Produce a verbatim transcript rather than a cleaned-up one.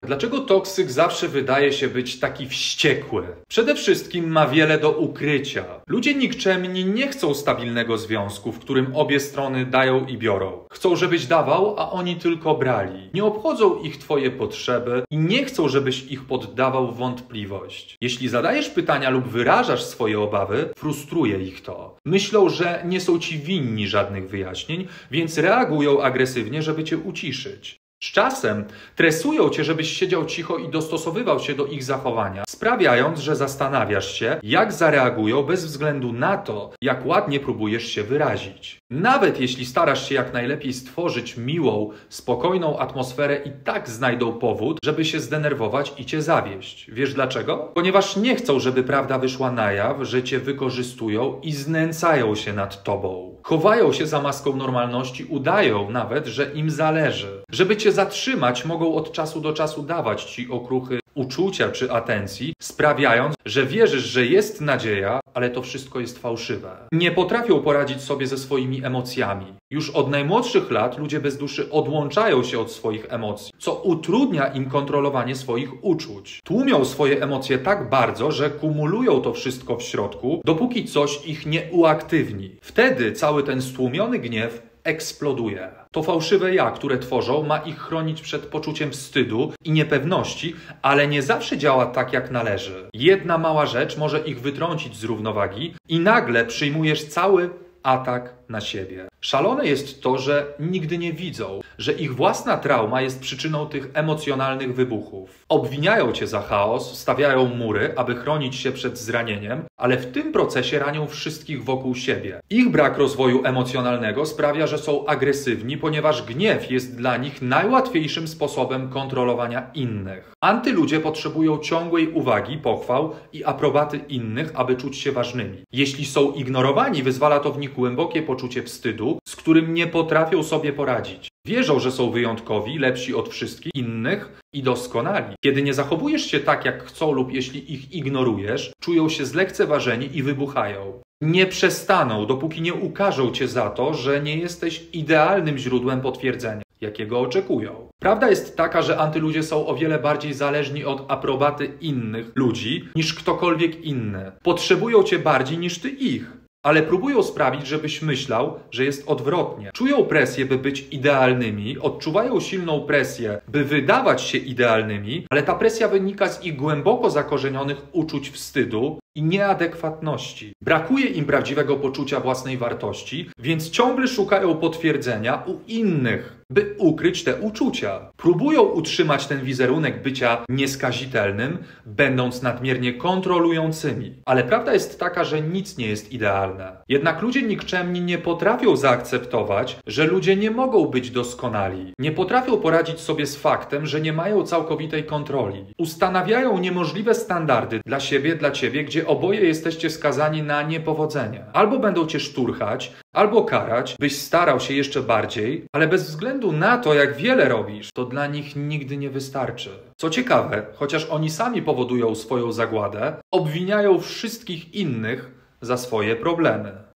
Dlaczego toksyk zawsze wydaje się być taki wściekły? Przede wszystkim ma wiele do ukrycia. Ludzie nikczemni nie chcą stabilnego związku, w którym obie strony dają i biorą. Chcą, żebyś dawał, a oni tylko brali. Nie obchodzą ich twoje potrzeby i nie chcą, żebyś ich poddawał w wątpliwość. Jeśli zadajesz pytania lub wyrażasz swoje obawy, frustruje ich to. Myślą, że nie są ci winni żadnych wyjaśnień, więc reagują agresywnie, żeby cię uciszyć. Z czasem tresują cię, żebyś siedział cicho i dostosowywał się do ich zachowania, sprawiając, że zastanawiasz się, jak zareagują bez względu na to, jak ładnie próbujesz się wyrazić. Nawet jeśli starasz się jak najlepiej stworzyć miłą, spokojną atmosferę, i tak znajdą powód, żeby się zdenerwować i cię zawieść. Wiesz dlaczego? Ponieważ nie chcą, żeby prawda wyszła na jaw, że cię wykorzystują i znęcają się nad tobą. Chowają się za maską normalności, udają nawet, że im zależy. Żeby cię zatrzymać, mogą od czasu do czasu dawać ci okruchy uczucia czy atencji, sprawiając, że wierzysz, że jest nadzieja, ale to wszystko jest fałszywe. Nie potrafią poradzić sobie ze swoimi emocjami. Już od najmłodszych lat ludzie bez duszy odłączają się od swoich emocji, co utrudnia im kontrolowanie swoich uczuć. Tłumią swoje emocje tak bardzo, że kumulują to wszystko w środku, dopóki coś ich nie uaktywni. Wtedy cały ten stłumiony gniew eksploduje. To fałszywe ja, które tworzą, ma ich chronić przed poczuciem wstydu i niepewności, ale nie zawsze działa tak, jak należy. Jedna mała rzecz może ich wytrącić z równowagi i nagle przyjmujesz cały atak na siebie. Szalone jest to, że nigdy nie widzą, że ich własna trauma jest przyczyną tych emocjonalnych wybuchów. Obwiniają cię za chaos, stawiają mury, aby chronić się przed zranieniem, ale w tym procesie ranią wszystkich wokół siebie. Ich brak rozwoju emocjonalnego sprawia, że są agresywni, ponieważ gniew jest dla nich najłatwiejszym sposobem kontrolowania innych. Antyludzie potrzebują ciągłej uwagi, pochwał i aprobaty innych, aby czuć się ważnymi. Jeśli są ignorowani, wyzwala to w nich głębokie poczucie wstydu, z którym nie potrafią sobie poradzić. Wierzą, że są wyjątkowi, lepsi od wszystkich innych i doskonali. Kiedy nie zachowujesz się tak, jak chcą, lub jeśli ich ignorujesz, czują się zlekceważeni i wybuchają. Nie przestaną, dopóki nie ukażą cię za to, że nie jesteś idealnym źródłem potwierdzenia, jakiego oczekują. Prawda jest taka, że antyludzie są o wiele bardziej zależni od aprobaty innych ludzi niż ktokolwiek inny. Potrzebują cię bardziej niż ty ich. Ale próbują sprawić, żebyś myślał, że jest odwrotnie. Czują presję, by być idealnymi, odczuwają silną presję, by wydawać się idealnymi, ale ta presja wynika z ich głęboko zakorzenionych uczuć wstydu i nieadekwatności. Brakuje im prawdziwego poczucia własnej wartości, więc ciągle szukają potwierdzenia u innych, by ukryć te uczucia. Próbują utrzymać ten wizerunek bycia nieskazitelnym, będąc nadmiernie kontrolującymi. Ale prawda jest taka, że nic nie jest idealne. Jednak ludzie nikczemni nie potrafią zaakceptować, że ludzie nie mogą być doskonali. Nie potrafią poradzić sobie z faktem, że nie mają całkowitej kontroli. Ustanawiają niemożliwe standardy dla siebie, dla ciebie, gdzie oboje jesteście skazani na niepowodzenie. Albo będą cię szturchać, albo karać, byś starał się jeszcze bardziej, ale bez względu na to, jak wiele robisz, to dla nich nigdy nie wystarczy. Co ciekawe, chociaż oni sami powodują swoją zagładę, obwiniają wszystkich innych za swoje problemy.